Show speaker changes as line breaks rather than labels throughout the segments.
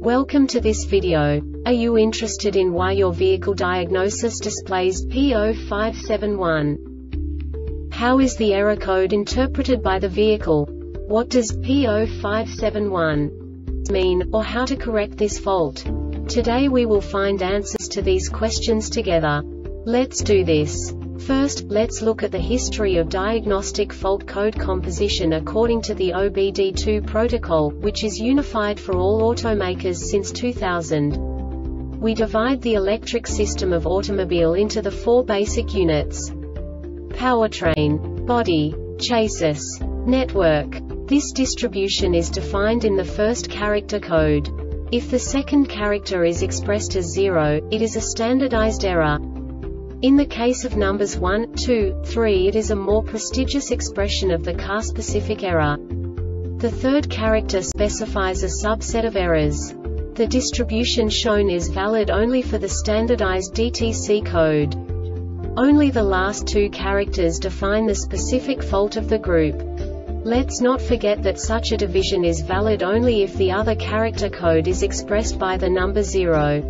Welcome to this video. Are you interested in why your vehicle diagnosis displays P0571? How is the error code interpreted by the vehicle? What does P0571 mean, or how to correct this fault? Today we will find answers to these questions together. Let's do this. First, let's look at the history of diagnostic fault code composition according to the OBD2 protocol, which is unified for all automakers since 2000. We divide the electric system of automobile into the four basic units: powertrain, body, chassis, network. This distribution is defined in the first character code. If the second character is expressed as 0, it is a standardized error. In the case of numbers 1, 2, 3, it is a more prestigious expression of the car-specific error. The third character specifies a subset of errors. The distribution shown is valid only for the standardized DTC code. Only the last two characters define the specific fault of the group. Let's not forget that such a division is valid only if the other character code is expressed by the number 0.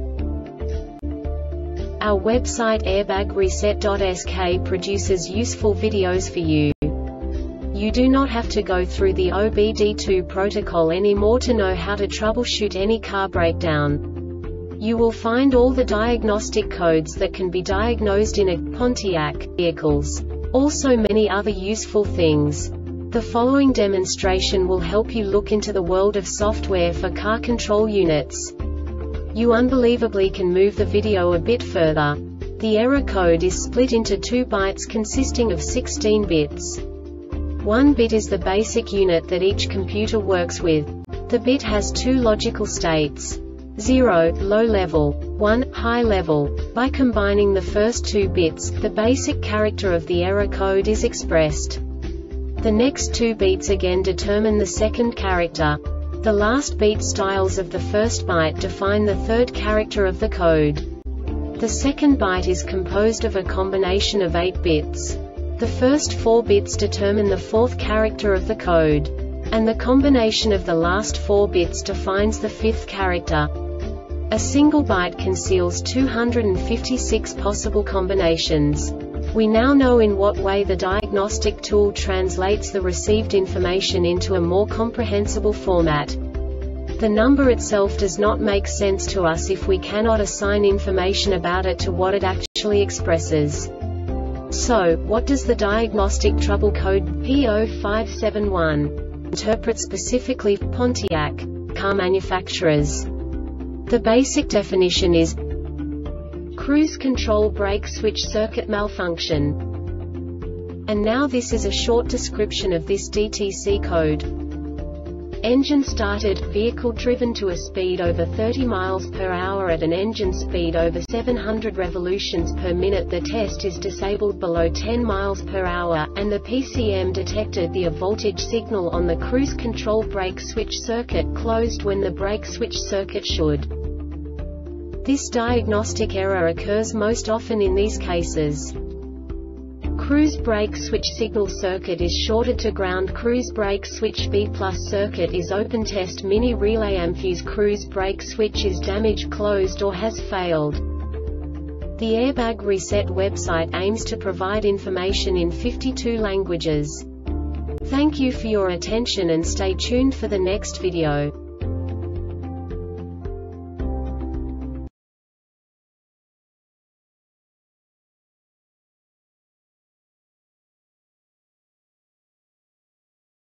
Our website airbagreset.sk produces useful videos for you. You do not have to go through the OBD2 protocol anymore to know how to troubleshoot any car breakdown. You will find all the diagnostic codes that can be diagnosed in a Pontiac vehicles. Also many other useful things. The following demonstration will help you look into the world of software for car control units. You unbelievably can move the video a bit further. The error code is split into 2 bytes consisting of 16 bits. 1 bit is the basic unit that each computer works with. The bit has 2 logical states: 0, low level, 1, high level. By combining the first 2 bits, the basic character of the error code is expressed. The next 2 beats again determine the second character. The last beat styles of the first byte define the third character of the code. The second byte is composed of a combination of 8 bits. The first 4 bits determine the fourth character of the code. And the combination of the last 4 bits defines the fifth character. A single byte conceals 256 possible combinations. We now know in what way the diagnostic tool translates the received information into a more comprehensible format. The number itself does not make sense to us if we cannot assign information about it to what it actually expresses. So, what does the diagnostic trouble code P0571 interpret specifically for Pontiac car manufacturers? The basic definition is cruise control brake switch circuit malfunction. And now this is a short description of this DTC code. Engine started, vehicle driven to a speed over 30 miles per hour at an engine speed over 700 revolutions per minute. The test is disabled below 10 miles per hour, and the PCM detected the voltage signal on the cruise control brake switch circuit closed when the brake switch circuit should. This diagnostic error occurs most often in these cases: cruise brake switch signal circuit is shorted to ground, cruise brake switch B+ circuit is open, test mini relay amfuse, cruise brake switch is damaged, closed, or has failed. The Airbag Reset website aims to provide information in 52 languages. Thank you for your attention and stay tuned for the next video.